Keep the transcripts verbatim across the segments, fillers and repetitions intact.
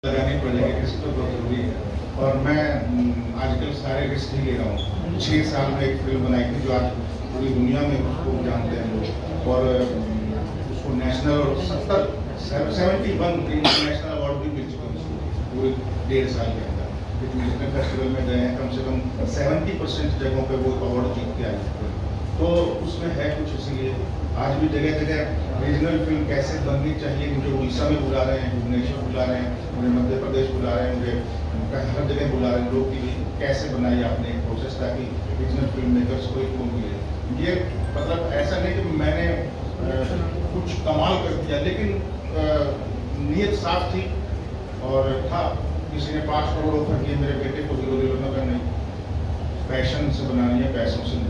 लगानी पड़ेगी, रिस्क तो बहुत जरूरी है। और मैं आजकल सारे रिस्क ही ले रहा हूँ। छः साल में एक फिल्म बनाई थी जो आज पूरी दुनिया में उसको जानते हैं लोग, और उसको नेशनल और सत्तर सेवेंटी वन इंटरनेशनल अवार्ड भी मिल चुके हैं उसको पूरे डेढ़ साल के अंदर। इंटरनेशनल फेस्टिवल में गए हैं, कम से कम सेवेंटी परसेंट जगहों पे वो अवार्ड जीत के आए हैं। तो उसमें है कुछ, इसीलिए आज भी जगह जगह रीजनल फिल्म कैसे बननी चाहिए। मुझे उड़ीसा में बुला रहे हैं, भुवनेश्वर बुला रहे हैं, मुझे मध्य प्रदेश बुला रहे हैं, मुझे हर जगह बुला रहे हैं लोग कि कैसे बनाई आपने एक प्रोसेस ताकि रीजनल फिल्म मेकर्स को एक मिले। ये मतलब ऐसा नहीं कि मैंने आ, कुछ कमाल कर दिया, लेकिन आ, नीयत साफ थी और था। किसी ने पाँच करोड़ ऑफर किए मेरे बेटे को, हीरो हीरो नगर नहीं, पैशन से बनानी है, पैसों से नहीं।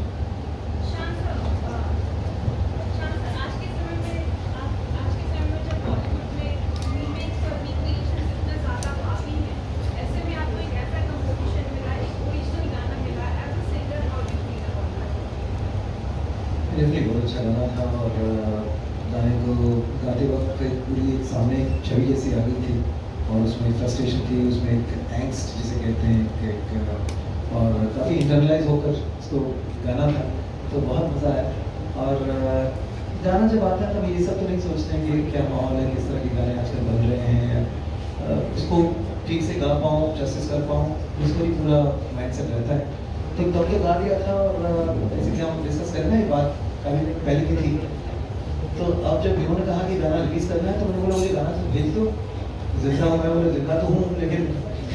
डेफिनेटली बहुत अच्छा गाना था, और गाने को गाते वक्त पूरी एक सामने छवि जैसी आ गई थी, और उसमें फ्रस्ट्रेशन थी, उसमें एक एंग्स्ट जिसे कहते हैं एक, और काफ़ी इंटरनलाइज होकर उसको गाना था, तो बहुत मज़ा आया। और गाना जब आता है तब ये सब तो नहीं सोचते हैं कि क्या माहौल है, किस तरह के गाने आजकल बन रहे हैं, उसको ठीक से गा पाऊँ, जस्टिस कर पाऊँ, उसको ही पूरा माइंड सेट रहता है। तो तब तो गा दिया था, और जैसे कि हम डिस्कस करें ना, ये बात काफ़ी पहले की थी। तो अब जब इन्होंने कहा कि गाना रिलीज़ करना है, तो मैंने बोला मुझे गाना तो भेज दो। जिंदा हूँ मैं, बोले जिंदा तो हूँ, लेकिन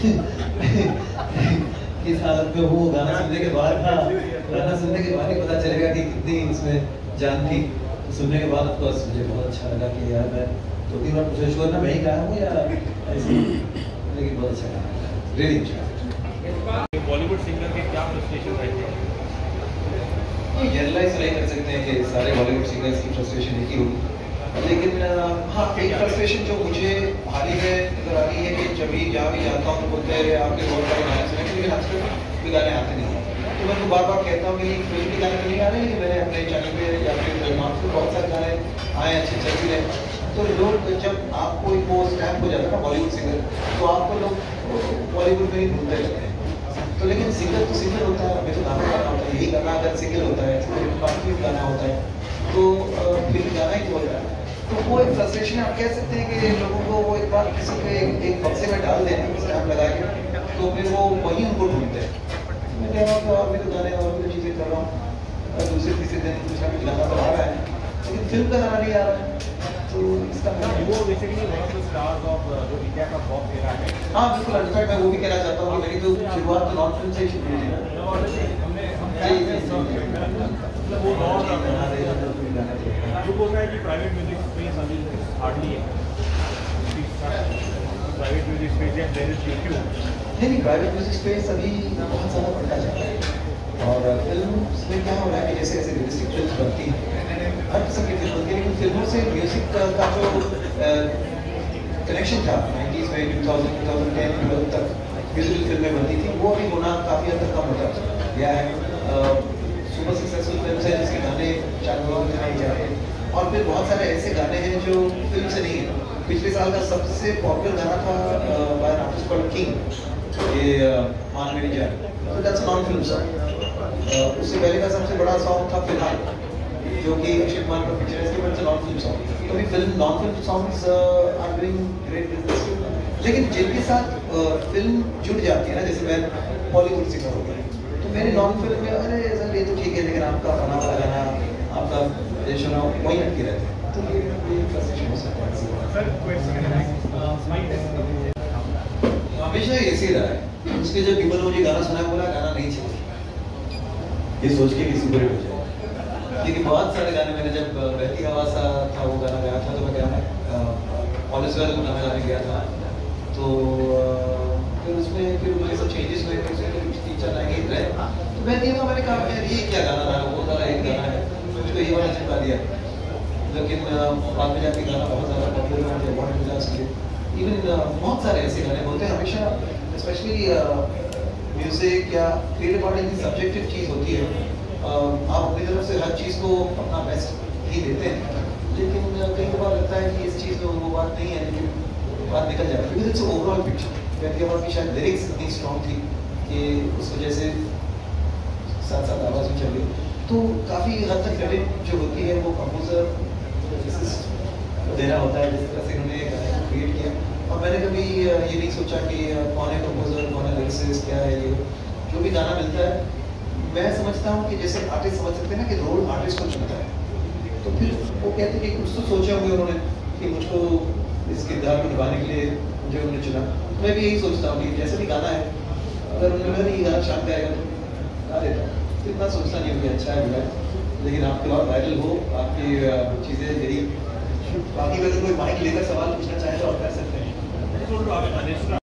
किस हालत में हूँ गाना सुनने के बाद, हाँ गाना सुनने के बाद ही पता चलेगा कि कितनी इसमें जान थी। तो सुनने के बाद ऑफकोर्स मुझे बहुत अच्छा लगा कि यार मैं दो तीन बार पूछा श्योर ना मैं ही गाया हूँ या ऐसे, लेकिन बहुत अच्छा गाना, रियली अच्छा। बॉलीवुड सिंगर के क्या फ्रस्ट्रेशन रहते हैं? जनरलाइज नहीं कर सकते हैं कि सारे बॉलीवुड सिंगर्स की फ्रस्ट्रेशन एक ही होगी, लेकिन हाँ एक फ्रस्ट्रेशन जो मुझे हाल ही में नजर आ रही है कि जब भी जहाँ भी जाता हूँ बोलते हैं आपके बहुत सारे गाने सुने, लेकिन आजकल कोई गाने आते नहीं हैं। तो मैं तो बार बार कहता हूँ कि फिल्म के गाने तो नहीं आ रहे, लेकिन मैंने अपने चैनल पे या फिर मार्क्स में बहुत सारे गाने आए अच्छे चल भी रहे। तो लोग जब आपको एक वो स्टैम्प हो जाता है ना बॉलीवुड सिंगर, तो आपको लोग बॉलीवुड में ही ढूंढते रहते हैं। तो लेकिन सिंगर तो सिंगर होता है, हमें तो गाना गाना होता है, यही गाना अगर सिंगर होता है तो काफी गाना होता है, तो फिर गाना ही होता है। तो वो एक फ्रस्ट्रेशन आप कह सकते हैं कि लोगों को वो एक बार किसी पे एक, एक बक्से में डाल दें स्टैम्प लगा के, तो फिर वो वहीं उनको ढूंढते हैं। मैं कह रहा हूँ कि और भी तो गाने और भी तो चीज़ें कर रहा हूँ, दूसरे तीसरे दिन कुछ ना कुछ गाना तो आ रहा है, लेकिन फिल्म का गाना नहीं आ रहा है। तो इसका वो basically one of the stars of जो इंडिया का पॉप एरा है। हाँ बिल्कुल, अनफैक्ट मैं वो भी कहना चाहता हूँ कि मेरी तो शुरुआत तो नॉन फिल्म से ही शुरू हुई है। मतलब वो दौर जो बोल रहा है कि प्राइवेट म्यूजिक स्पेस अभी हार्डली है, प्राइवेट म्यूजिक स्पेस है देयर इज यूट्यूब। नहीं नहीं, प्राइवेट म्यूजिक स्पेस अभी बहुत ज़्यादा बढ़ता जा रहा है, और फिल्म में क्या हो रहा है कि जैसे जैसे रियलिस्टिक फिल्म बनती है, हर किस्म की फिल्म बनती है, लेकिन फिल्मों से म्यूजिक का जो कनेक्शन था नाइन्टीज़ में two thousand two thousand ten twelve तक म्यूजिकल फिल्में बनती थी, वो अभी होना काफ़ी हद तक कम होता गया है। सुपर सक्सेसफुल फिल्म है जिसके गाने चैनलों में दिखाए जा रहे हैं, और फिर बहुत सारे ऐसे गाने हैं जो फिल्म से नहीं है। पिछले साल का सबसे पॉपुलर गाना था by an artist called king, ये मान मेरी जान, तो दैट्स नॉन फिल्म सॉन्ग। उससे पहले का सबसे बड़ा सॉन्ग था फिलहाल, जो कि अक्षय कुमार का पिक्चर है, इसके बाद से नॉन फिल्म सॉन्ग। तो अभी film non film songs are doing great business, लेकिन जिनके साथ फिल्म जुड़ जाती है ना, जैसे मैं बॉलीवुड सिंगर हो गया, तो मेरी नॉन फिल्म में अरे सर ये तो ठीक है, लेकिन आपका बना हुआ गाना, आपका देशना वही अटके रहते हैं, तो ये फ्रस्ट्रेशन हो सकता है। हमेशा ऐसे ही रहा है, उसके जब पीपल मुझे गाना सुना बोला गाना नहीं चाहिए, ये सोच के कि सुपर हिट हो जाए। लेकिन बहुत सारे गाने मैंने जब बहती हवा सा था वो गाना गाया था, तो मैं गाना ऑल इज वेल गाना गाने गया था, तो फिर उसमें फिर मुझे सब चेंजेस हुए, फिर उसमें कुछ तीन चार लाइन रहे, तो मैं नहीं मैंने कहा यार ये क्या गाना था, वो सारा एक गाना है, मुझको ये वाला चिपका दिया। लेकिन बाद में जाके गाना बहुत ज़्यादा पॉपुलर हुआ, मुझे अवार्ड मिला उसके लिए। इवन बहुत सारे ऐसे गाने होते हैं, हमेशा स्पेशली म्यूज़िक या क्रिएटिव आर्ट की सब्जेक्टिव चीज़ होती है, आप अपनी तरफ से हर चीज़ को अपना बेस्ट ही देते हैं, लेकिन कई बार लगता है कि इस चीज़ में वो बात नहीं है, लेकिन बात निकल जाएगा, बिकॉज इट्स ओवरऑल पिक्चर। क्योंकि हमारी शायद लिरिक्स इतनी स्ट्रॉन्ग थी कि उस वजह से साथ साथ आवाज़ भी चल गई। तो काफ़ी हद तक क्रेडिट जो होती है वो कंपोजर को देना होता है, जिस तरह से इन्होंने गाने को क्रिएट किया। और मैंने कभी ये नहीं सोचा कि कौन है कंपोजर, कौन है लिरिसिस्ट, क्या है ये। जो भी गाना मिलता है मैं समझता हूँ कि जैसे आर्टिस्ट समझ सकते हैं ना कि रोल आर्टिस्ट को चुनता है, तो फिर वो कहते हैं कि कुछ तो सोचे होंगे उन्होंने कि मुझको इस किरदार को निभाने के लिए मुझे उन्होंने चुना। मैं भी यही सोचता हूँ कि जैसे भी गाना है, अगर उन्होंने नहीं गाना शाम का आएगा तो गा देता हूँ, तो इतना सोचता नहीं हूँ कि अच्छा है बुरा है। लेकिन आपके और वायरल हो, आपकी चीज़ें यही। बाकी अगर कोई माइक लेकर सवाल पूछना चाहे तो आप कर सकते हैं।